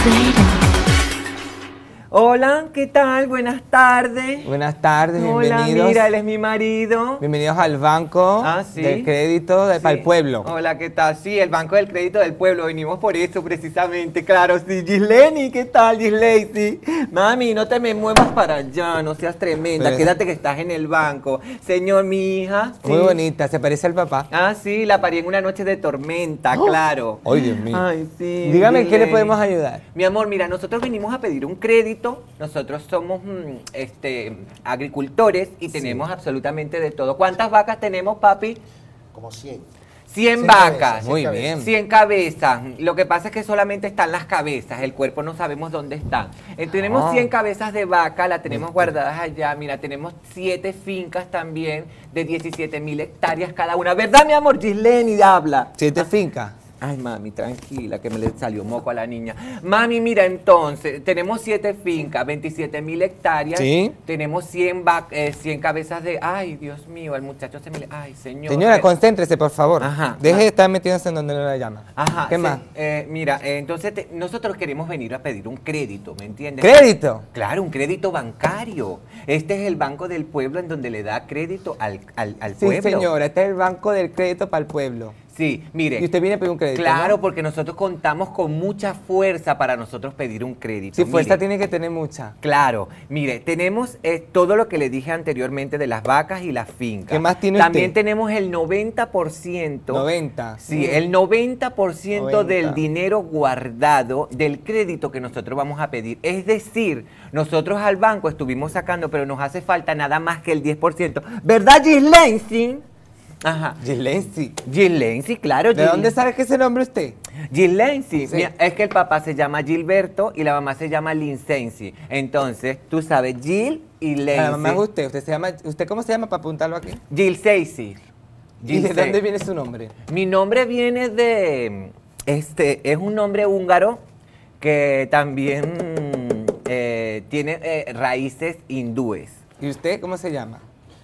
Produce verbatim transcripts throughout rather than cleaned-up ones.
Hola, ¿qué tal? Buenas tardes. Buenas tardes, Hola, bienvenidos. mira, él es mi marido. Bienvenidos al Banco Ah, ¿sí? del Crédito de, Sí. para el Pueblo. Hola, ¿qué tal? Sí, el Banco del Crédito del Pueblo. Venimos por eso, precisamente. Claro, sí. Gisleni, ¿qué tal, Gisley? Mami, no te me muevas para allá, no seas tremenda. Pero- Quédate que estás en el banco. Señor, mi hija. Sí. Muy bonita, se parece al papá. Ah, sí, la parí en una noche de tormenta, claro. Ay, Dios mío. Ay, sí. Dígame, ¿en qué le Gisley. podemos ayudar? Mi amor, mira, nosotros venimos a pedir un crédito. Nosotros somos mm, este, agricultores y tenemos absolutamente de todo. ¿Cuántas vacas tenemos, papi? Como cien. cien cien vacas. cabezas, Muy cien bien. cien cabezas. Lo que pasa es que solamente están las cabezas, el cuerpo no sabemos dónde están. Eh, tenemos Ah. cien cabezas de vaca, la tenemos guardadas allá. Mira, tenemos siete fincas también de diecisiete mil hectáreas cada una. ¿Verdad, mi amor? Gisleni, habla. ¿Siete fincas? Ay, mami, tranquila, que me le salió moco a la niña. Mami, mira, entonces, tenemos siete fincas, veintisiete mil hectáreas. Sí. Tenemos cien, va- eh, cien cabezas de... Ay, Dios mío, al muchacho se me le... Ay, señor. Señora, Eh, concéntrese, por favor. Ajá. Deje Ah. de estar metiéndose en donde no la llama. Ajá. ¿Qué sí, más? eh, mira, eh, entonces te- nosotros queremos venir a pedir un crédito, ¿me entiendes? ¿Crédito? Claro, un crédito bancario. Este es el Banco del Pueblo en donde le da crédito al, al, al Sí, pueblo. señora, este es el Banco del Crédito para el Pueblo. Sí, mire. Y usted viene a pedir un crédito, Claro, ¿no? porque nosotros contamos con mucha fuerza para nosotros pedir un crédito. Si fuerza Mire, tiene que tener mucha. Claro, mire, tenemos eh, todo lo que le dije anteriormente de las vacas y las fincas. ¿Qué más tiene También usted? tenemos el noventa por ciento. noventa. Sí, el noventa por ciento del noventa. dinero guardado del crédito que nosotros vamos a pedir. Es decir, nosotros al banco estuvimos sacando, pero nos hace falta nada más que el diez por ciento. ¿Verdad, Gisleni? Ajá. Gilensi. Gisleni, claro. ¿De Gil- dónde sabe que ese nombre usted? Gilensi, Sí. mira, es que el papá se llama Gilberto y la mamá se llama Lincensi. Entonces, tú sabes, Gil y Lensi. La mamá es usted. ¿Usted se llama, ¿Usted cómo se llama para apuntarlo aquí? Gilseisi. ¿Y de Gilse- dónde viene su nombre? Mi nombre viene de, este, es un nombre húngaro que también eh, tiene eh, raíces hindúes. ¿Y usted cómo se llama?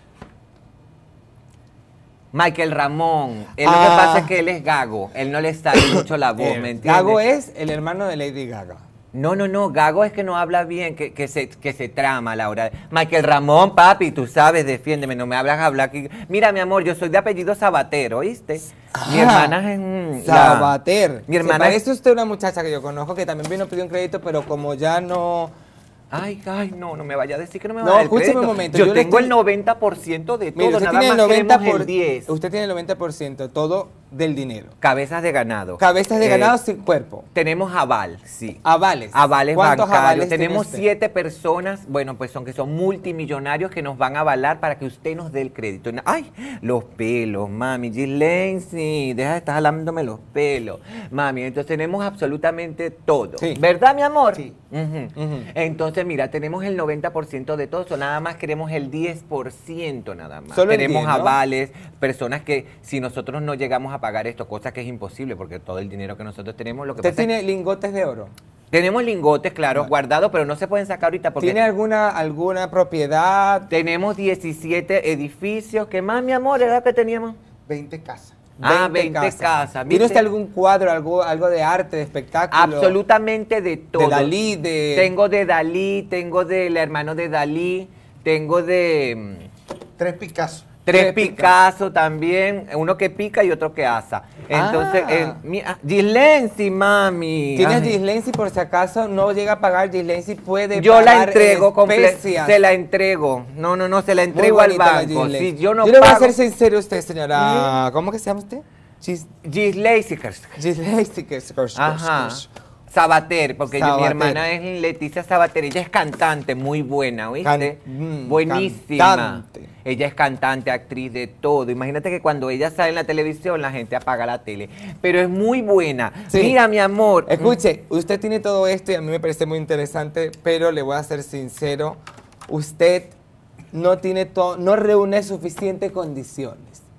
Michael Ramón. Él, Lo que Ah. pasa es que él es gago. Él no le sale mucho la voz, Eh, ¿me entiendes? Gago es el hermano de Lady Gaga. No, no, no, Gago es que no habla bien, que, que, se, que se trama a la hora. Michael Ramón, papi, tú sabes, defiéndeme, no me hablas hablar aquí. Mira, mi amor, yo soy de apellido Sabater, ¿oíste? Mi Ah, hermana es... mm, la- Sabater. Mi hermana Se es... parece usted a una muchacha que yo conozco que también vino a pedir un crédito, pero como ya no... Ay, ay, no, no me vaya a decir que no me va No, a dar el escúcheme un crédito. momento, Yo, yo le tengo estoy- el noventa por ciento de todo, Mire, usted nada tiene más el noventa queremos por el diez. Usted tiene el noventa por ciento todo del dinero. Cabezas de ganado. Cabezas de Eh, ganado sin cuerpo. Tenemos aval, sí. Avales. Avales ¿Cuántos bancarios. avales tiene Tenemos usted? siete personas, bueno, pues son que son multimillonarios que nos van a avalar para que usted nos dé el crédito. Ay, los pelos, mami. Gilensi, deja de estar jalándome los pelos. Mami, entonces tenemos absolutamente todo. Sí. ¿Verdad, mi amor? Sí. Ujú. Ujú. Entonces, mira, tenemos el noventa por ciento de todo, so nada más queremos el diez por ciento nada más. Solo el tenemos diez, ¿no? avales, personas que si nosotros no llegamos a pagar esto, cosa que es imposible porque todo el dinero que nosotros tenemos, lo que Usted pasa es tiene lingotes de oro. tenemos lingotes, claro, Ah. guardados, pero no se pueden sacar ahorita porque ¿Tiene alguna, alguna propiedad? tenemos diecisiete edificios. ¿Qué más, mi amor, era que teníamos? veinte casas. Ah, veinte casas. ¿Tiene ¿viste? usted algún cuadro, algo, algo de arte, de espectáculo? Absolutamente de todo. De Dalí, de... Tengo de Dalí, tengo del hermano de Dalí, tengo de mm, Tres Picasso. tres Tres Picasso también, uno que pica y otro que asa. Entonces, Ah. eh, mi- ah, Gilensi, mami. ¿Tiene Ay. Gilensi por si acaso no llega a pagar? Gilensi puede Yo la pagar entrego en completa. especias. Se la entrego. No, no, no, se la Muy entrego al bonita la banco. Gilensi. Si yo no le voy a pago. ser sincero a usted, señora. ¿Cómo que se llama usted? Gis- Gilensi. Gilensi. que es- Ajá. Sabater, porque yo- mi Sabater. hermana es Leticia Sabater. Ella es cantante, muy buena, ¿oíste? Can- mm, Buenísima. cantante. Ella es cantante, actriz, de todo. Imagínate que cuando ella sale en la televisión, la gente apaga la tele. Pero es muy buena. Sí. Mira, mi amor. Escuche, usted tiene todo esto y a mí me parece muy interesante, pero le voy a ser sincero, usted no tiene to- no reúne suficientes condiciones.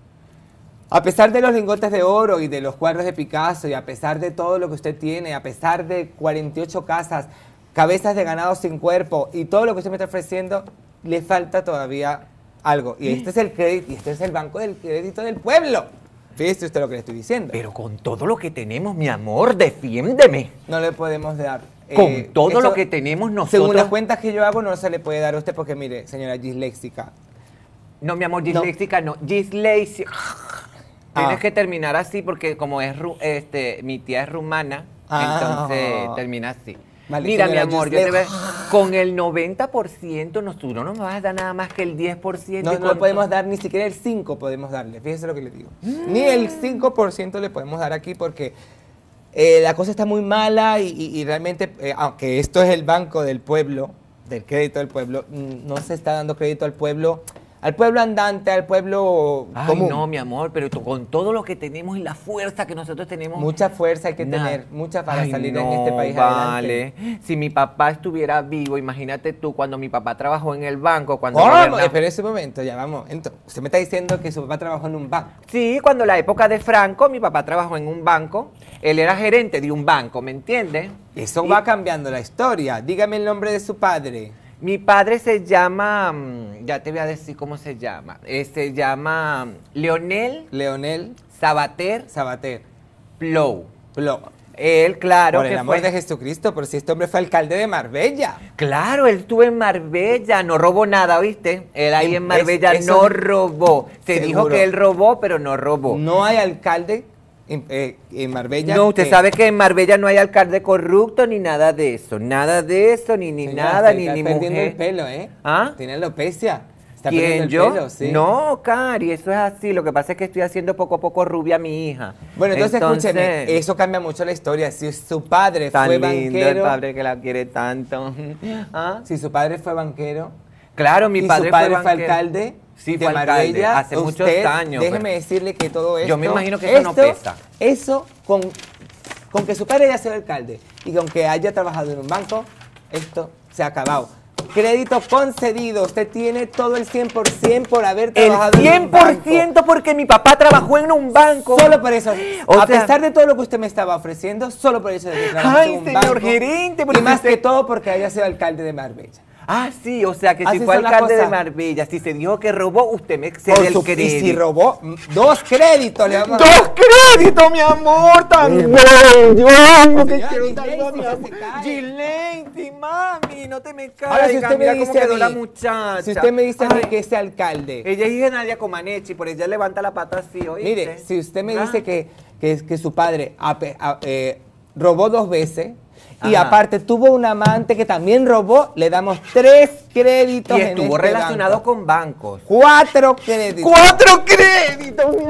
A pesar de los lingotes de oro y de los cuadros de Picasso y a pesar de todo lo que usted tiene, a pesar de cuarenta y ocho casas, cabezas de ganado sin cuerpo y todo lo que usted me está ofreciendo, le falta todavía algo. Y este es el crédito, y este es el Banco del Crédito del Pueblo. Fíjese usted lo que le estoy diciendo. Pero con todo lo que tenemos, mi amor, defiéndeme. No le podemos dar Con eh, todo eso, lo que tenemos nosotros. Según las cuentas que yo hago, no se le puede dar a usted porque, mire, señora disléxica. No, mi amor, No. disléxica no. Disléxica. Tienes Ah. que terminar así porque como es ru- este, mi tía es rumana, Ah. entonces termina así. Vale, Mira, mi señora amor, yo te Giselle. ve- con el noventa por ciento no, tú no nos vas a dar nada más que el diez por ciento. No, y no le con podemos to- dar ni siquiera el cinco podemos darle, fíjese lo que le digo. Ni el cinco por ciento le podemos dar aquí porque eh, la cosa está muy mala y, y- y realmente, eh, aunque esto es el Banco del Pueblo, del crédito del pueblo, mm, no se está dando crédito al pueblo, al pueblo andante, al pueblo Ay, común. no, mi amor, pero tú, con todo lo que tenemos y la fuerza que nosotros tenemos. Mucha fuerza hay que Nada. tener, mucha para Ay, salir no, en este país vale. adelante. Si mi papá estuviera vivo, imagínate tú, cuando mi papá trabajó en el banco, cuando ¿Cómo? gobernaba- Espera ese momento, ya vamos. Entonces, usted me está diciendo que su papá trabajó en un banco. Sí, cuando la época de Franco, mi papá trabajó en un banco, él era gerente de un banco, ¿me entiendes? Eso Y va cambiando la historia. Dígame el nombre de su padre. Mi padre se llama, mm, ya te voy a decir cómo se llama, eh, se llama Leonel Leonel Sabater Sabater. Plou. Plo- Él, claro, Por el que amor fue- de Jesucristo, pero si este hombre fue alcalde de Marbella. Claro, él estuvo en Marbella, no robó nada, ¿viste? Él ahí Es- en Marbella eso- no robó. Se dijo Seguro. que él robó, pero no robó. No hay alcalde en, eh, en Marbella. No, usted que- sabe que en Marbella no hay alcalde corrupto ni nada de eso. Nada de eso, ni, ni Señora, nada, usted ni, está ni perdiendo mujer. el pelo, ¿eh? ¿Ah? Tiene alopecia. Está perdiendo ¿Quién, el yo? pelo, sí. No, Cari, eso es así. Lo que pasa es que estoy haciendo poco a poco rubia a mi hija. Bueno, entonces, escúcheme, eso cambia mucho la historia. Si su padre tan fue lindo el banquero, padre que la quiere tanto. ¿Ah? si su padre fue banquero, Claro, mi y padre, su padre fue, banquero. alcalde Sí, de fue alcalde, Marbella, hace muchos usted, años, Déjeme pero- decirle que todo esto. Yo me imagino que eso no pesa. Eso, con, con que su padre haya sido alcalde y con que haya trabajado en un banco, esto se ha acabado. Crédito concedido, usted tiene todo el cien por ciento por haber El trabajado en cien un por banco. ciento porque mi papá trabajó en un banco. Solo por eso. O a sea- pesar de todo lo que usted me estaba ofreciendo, solo por eso de que trabajó Ay, en un señor banco. gerente, Y porque más usted- que todo porque haya sido alcalde de Marbella. Ah, sí, o sea que Así si fue son las alcalde de cosas. Marbella, si se dijo que robó, usted me excede Por el su- crédito. y si robó mm, dos créditos, le vamos a ¡Dos créditos, mi amor! ¡Tan bello! ¡Amo que Señora quiero Gilesy, tanto, mi se amor! cae. Gilesy, mami, no te me caigas. Ahora, si usted me mira dice cómo quedó a la mí, muchacha. si usted me dice a mí Ay, que ese alcalde, ella es hija de Nadia Comaneci, por ella levanta la pata así, ¿oíste? mire, si usted me Ah. dice que, que, que su padre ape- a- eh, robó dos veces y Ajá. aparte tuvo un amante que también robó, le damos tres créditos Y en estuvo este relacionado banco. con bancos. Cuatro créditos. ¡Cuatro créditos, mi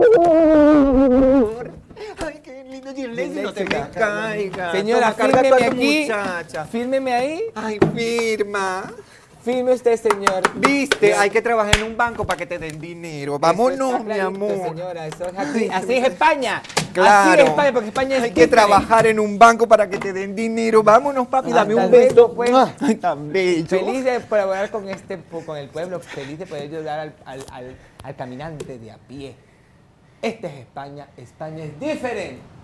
amor! Ay, qué lindo, Gilesy, no te me Disléxica. caigas. Señora, Toma, carga fírmeme tú a tu aquí. muchacha. Fírmeme ahí. Ay, firma. Firme usted, señor. Viste, hay que trabajar en un banco para que te den dinero. Eso Vámonos, está mi clarito, amor. Señora, eso es aquí. Así es España. Claro. Así es España, porque España es Hay que diferente. trabajar en un banco para que te den dinero. Vámonos, papi, dame Hasta un luego, beso. pues. Ay, tan bello. Feliz de colaborar con este con el pueblo, feliz de poder ayudar al, al, al, al caminante de a pie. Esta es España, España es diferente.